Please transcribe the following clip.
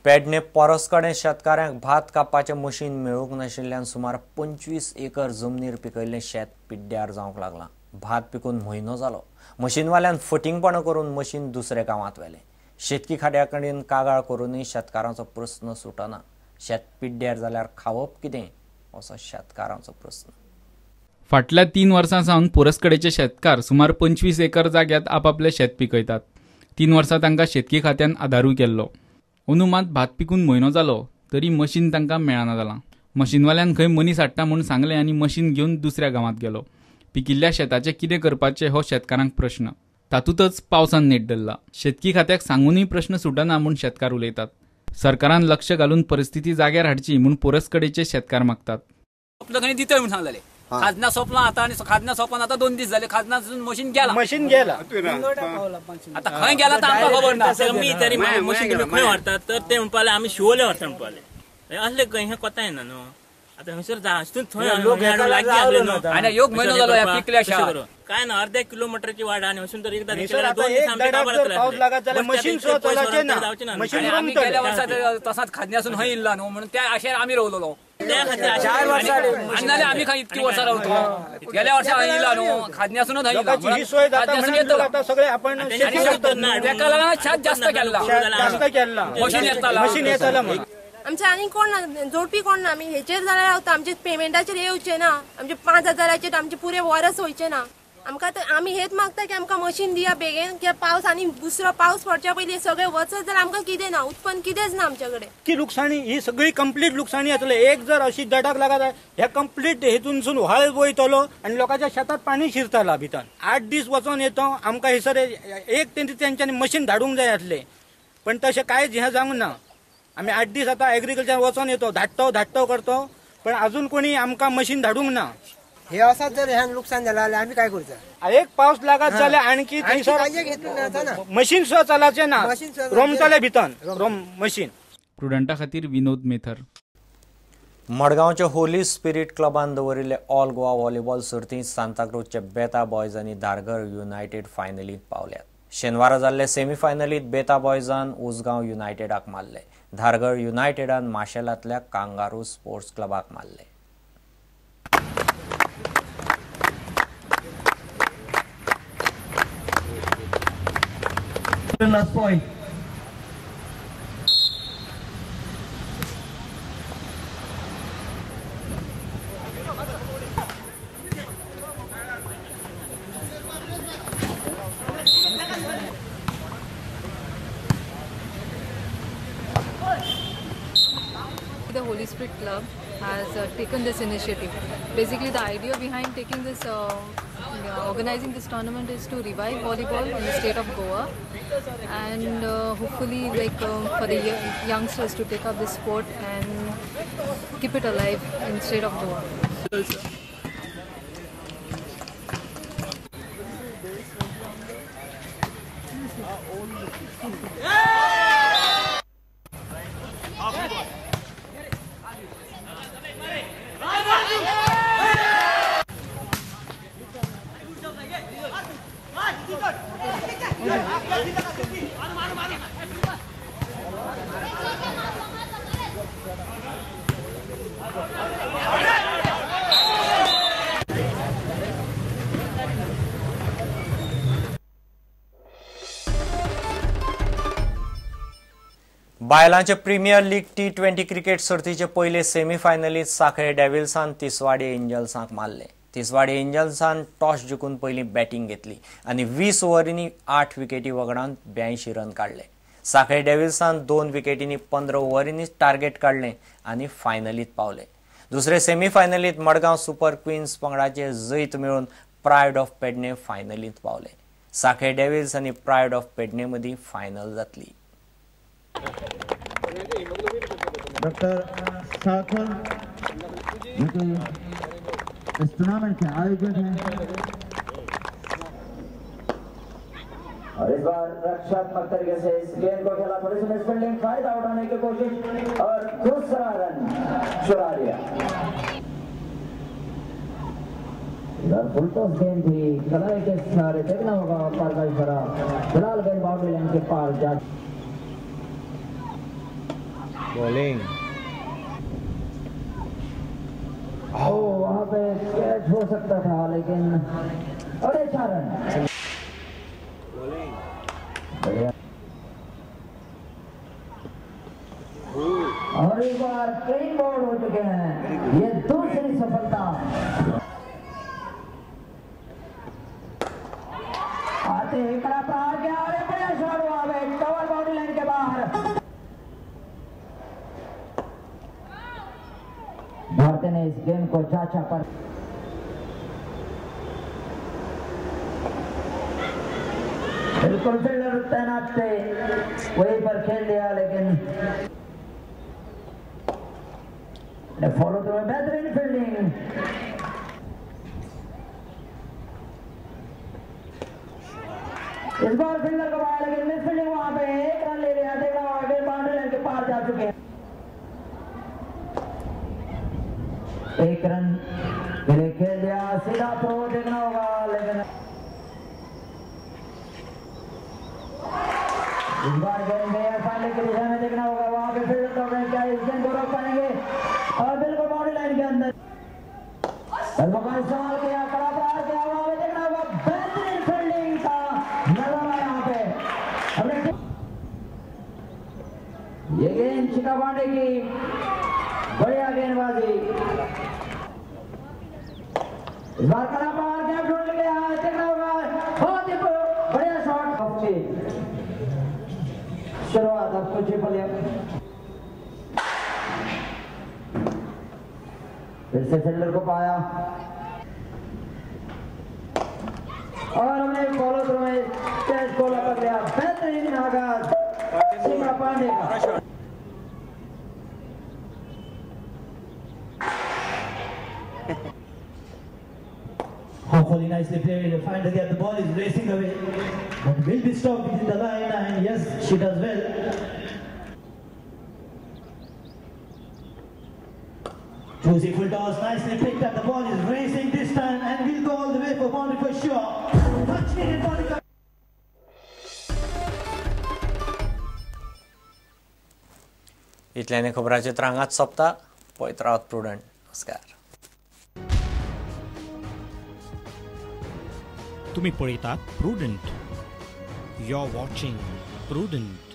पेडणे परसकडे शेतकऱ्यांक भात कापपाचें मशीन मेळूंक नाशिल्ल्यान सुमार 25 एकर जमनीर पिकयल्लें शेत पिड्ड्यार जावंक लागलां। भात पिकून म्हयनो जालो, मशीनवाल्यान फटिंगपणां करून मशीन दुसऱ्या गांवांत व्हेलें। शेतकी खात्या कडेन कागाळ करूनय शेतकारांचो प्रस्न सुटना। शेत पिड्ड्यार जाल्यार खावप कितें असो शेतकारांचो प्रस्न। फाटल्या 3 वर्सां सावन परसकडेचे शेतकार सुमार 25 एकर जाग्यात आपापले शेत पिकयतात। 3 वर्सां तांकां शेतकी खात्यान आदारूय केल्लो। अंदू मात भात पिकून म्हयनो जालो तरी मशीन तांकां मेळना जालां। मशीनवाल्यान खंय मनीस हाडटा म्हूण सांगलें आनी मशीन घेवन दुसऱ्या गांवांत गेलो। पिकिल्ल्या शेताचें कितें करपाचें हो शेतकारांक प्रश्न। तातूंतच पावसान नेट धरला। शेतकी खात्याक सांगूनय प्रश्न सुटना म्हूण शेतकार उलयतात। सरकारान लक्ष घालून परिस्थिती जाग्यार हाडची म्हूण परसकडेचे शेतकार मागतात। आपल्याकडे दितय म्हणून सांगलेले खाजना सोपला आता आणि खाजना सोपान आता 2 दीस झाले। खाजनासून मशीन गेला आता खंय गेला तर आमकां खबर ना। मी तरी मशीन तुम्ही खंय व्हरतात तर ते म्हणपाले आम्ही शिवोले व्हरता म्हणपाले असले खंय हे कोता येना न्हू। आता हंसर जा लोक लागीं आसले न्हू आनी एक म्हयनो जालो ह्या पिकल्या शेतार काय ना अर्ध्या किलोमीटरची वाट आणि हसून तर एकदा 2 दीस आमचे पावस लागत जाल्यार मशीन सुद्धा चलाचे ना। मशीन आमी गेल्या वर्सा तसाच खाजन्यासून हय इल्ला न्हू म्हणून त्या आशेर आमी रावलोलो। 4 वर्सां आनी आमी खंय इतकी वर्सां रावतो। गेल्या वर्सा हय इल्ला न्हू खाजन्यासूनच हय इल्ला ही सोय जाता म्हणून आता सगळे आपण तेका लागून छात जास्त केला मशीन येताला म्हणून आमचे आनी कोण ना जोडपी कोण ना। आमी हेचेर जाल्यार रावता आमचे पेमेंटाचेर येवचे ना। आमचे 5000चे आमचे पुरे वर्स वयचे ना। आमकां आमी हेच मागता की आमकां मशीन दिया बेगीन की पावस आनी दुसरो पावस पडच्या पयलीं सगळे वचत जाल्यार आमकां कितें ना उत्पन्न कितेंच ना आमच्या कडेन। की लुकसाणी ही सगळी कंप्लीट लुकसाणी जातली। एक जर अशी दडाक लागत हे कंप्लीट हेतूनसून व्हाळ वयतलो आनी लोकांच्या शेतात पाणी शिरतला भितर। 8 दीस वचोन येतो आमकां हैसर एक तेंच्यांनी मशीन धाडूंक जाय आसलें पण तशें कांयच हें जावंक ना। आमी 8 दीस आता एग्रीकल्चर वचोन येतो धाडटो करतो पण अजून कोणी आमकां मशीन धाडूंक ना। हे असं जर ह्या नुकसान झालं जाल्यार आम्ही काय करता। एक पावस लागत जाल्यार आणखी मशीन सुद्धा चलाचे ना रोमतले भितर मशीन। प्रुडंटा खातीर विनोद मेथर। मडगांवच्या होली स्पिरीट क्लबान दवरिल्ले ऑल गोवा व्हॉलीबॉल सर्तींत सांताक्रूजचे बेता बॉयज आनी धारगळ युनायटेड फायनलींत पावल्यात। शेनवारा जाल्ले सेमीफायनलींत बेता बॉयजान उसगांव युनायटेडाक मारले। धारगळ युनायटेडान माशेलांतल्या कांगारू स्पोर्ट्स क्लबाक मारले। Last point. The Holy Spirit Club has taken this initiative. Basically, the idea behind taking this, organizing this tournament is to revive volleyball in the state of Goa, and hopefully, for the youngsters to take up this sport and keep it alive in the state of Goa. बायलांचे premier league T20 cricket सर्तीचे पयले सेमीफायनलींत सांखळे डेव्हिल्सान तिसवाडी एंजल्सांक मारले। Tiswadi एंजल्सान toss जिखून पयलीं batting घेतली आनी 20 ओव्हरींनी 8 विकेटी वगडावन 82 run काडले। सांखळे डेव्हिल्सान 2 विकेटींनी 15 ओव्हरींनी टार्गेट काडलें आनी फायनलींत पावले। दुसरे सेमीफायनलींत मडगांव सुपर क्वीन्स पंगडाचे जैत मेळून प्रायड ऑफ पेडणे फायनलींत पावले। सांखळे डेव्हिल्स आनी प्रायड ऑफ पेडणे मदीं फायनल जातली। डॉक्टर साखर इस टूर्नामेंट के आयोजक हैं और इस बार रक्षात्मक तरीके से इस गेंद को खेला, थोड़ी सी मिसफील्डिंग, फायदा उठाने की कोशिश और दूसरा रन चुरा लिया। इधर फुल टॉस गेंद थी, कलाई के सहारे देखना होगा पार का इशारा। फिलहाल गेंद बाउंड्री लाइन के पार जा बॉलिंग वहाँ पे कैच हो सकता था लेकिन अरे 4 रन। बढ़िया। और एक बार कई बॉल हो चुके हैं, ये दूसरी सफलता। आते ही कड़ा प्रहार किया और बढ़िया शॉट हुआ है कवर बाउंड्री लाइन के बाहर। भारतीय ने इस गेम को चाचा पर बिल्कुल फील्डर तैनात थे, वहीं पर खेल दिया लेकिन फॉलो थ्रू बेहतरीन फील्डिंग। इस बार फील्डर को पाया लेकिन मिस फील्डिंग, वहां पे 1 रन ले लिया। देखा आगे बाउंड्री लाइन के पार जा चुके हैं। 1 रन के लिए खेल दिया, सीधा थ्रो देखना होगा लेकिन इस बार गेंद गया फाइनल की दिशा में, देखना होगा वहां पे फील्डर को क्या इस गेंद को रोक पाएंगे और बिल्कुल बाउंड्री लाइन के अंदर इस्तेमाल किया, कड़ा प्रहार किया, वहां पे देखना होगा बेहतरीन फील्डिंग का नजारा यहाँ पे। ये गेंद शिखा पांडे की बढ़िया गेंदबाजी, इस बार कड़ा प्रहार किया, ढूंढ लिया, देखना होगा बहुत ही बढ़िया शॉट। शुरुआत अब कुछ फिर से फील्डर को पाया और हमने फॉलो थ्रू में कैच को लपक लिया। बेहतरीन आगाज शिखा पांडे का। Hopefully nicely played. Finally the ball is racing away, but will be stopped within the line, and yes, she does well. Josie full toss, nicely picked up. The ball is racing this time, and will go all the way for boundary for sure. Touching it, boundary. इतल्याने खबरांचे त्रांगात सोंपता. पळयत Rawat prudent. नमस्कार. तुम्ही पळयतात Prudent. You are watching prudent.